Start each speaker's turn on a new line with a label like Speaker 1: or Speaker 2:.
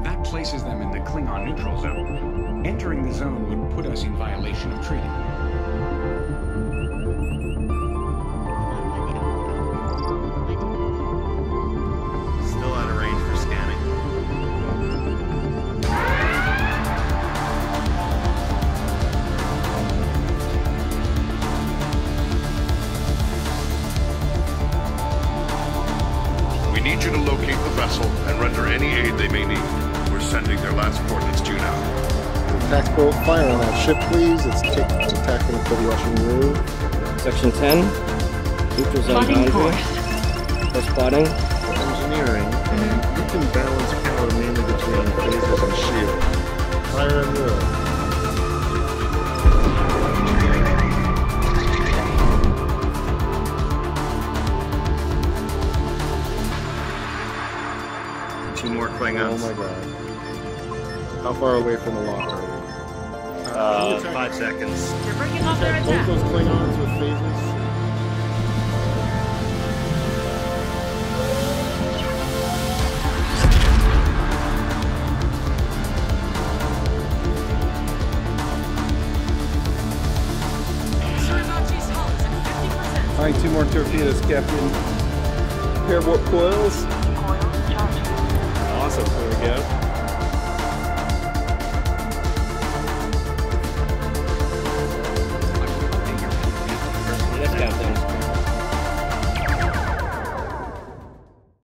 Speaker 1: That places them in the Klingon neutral zone. Entering the zone would put us in violation of treaty.
Speaker 2: Still out of range for scanning.
Speaker 3: We need you to locate the vessel and render any aid they may need. We're sending their last coordinates to you now.
Speaker 4: Tactical fire on that ship, please. It's attacking for the Russian Rue.
Speaker 5: Section 10. Neutral zone boundary. First plotting.
Speaker 4: Engineering. You can balance power mainly between phasers and shield. Fire and Rue.
Speaker 2: Two more Klingons.
Speaker 4: Oh my god. How far away from the lock are we?
Speaker 2: 5 seconds.
Speaker 6: They're breaking off their
Speaker 4: Both
Speaker 6: attack.
Speaker 4: those Klingons with phasers.
Speaker 6: Suribachi's hull is at 50%.
Speaker 7: Alright, 2 more torpedoes, Captain. Pair warp coils.
Speaker 6: Coils charged.
Speaker 7: Awesome, there we go.